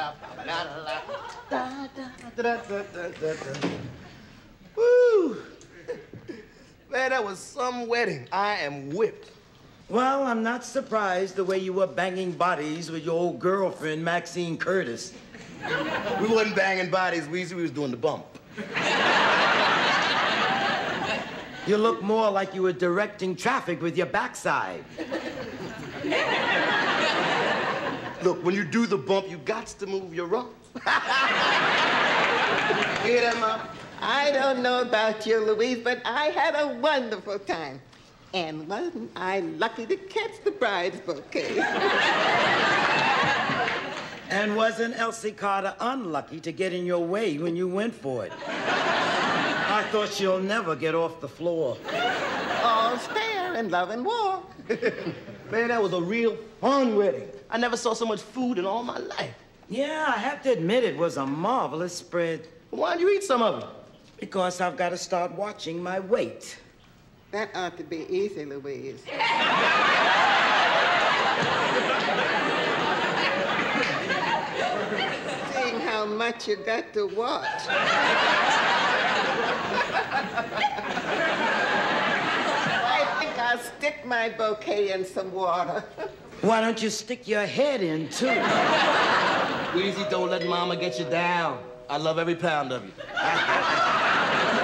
Woo! Man, that was some wedding. I am whipped. Well, I'm not surprised the way you were banging bodies with your old girlfriend, Maxine Curtis. We wasn't banging bodies, Weezy. We was doing the bump. You look more like you were directing traffic with your backside. Look, when you do the bump, you got to move your rump. Hear that, Mom? I don't know about you, Louise, but I had a wonderful time. And wasn't I lucky to catch the bride's bouquet? And wasn't Elsie Carter unlucky to get in your way when you went for it? I thought she'll never get off the floor. All's fair in love and war. Man, that was a real fun wedding. I never saw so much food in all my life. Yeah, I have to admit it was a marvelous spread. Why'd you eat some of it? Because I've got to start watching my weight. That ought to be easy, Louise. Seeing how much you got to watch. I think I'll stick my bouquet in some water. Why don't you stick your head in, too? Weezy, don't let Mama get you down. I love every pound of you.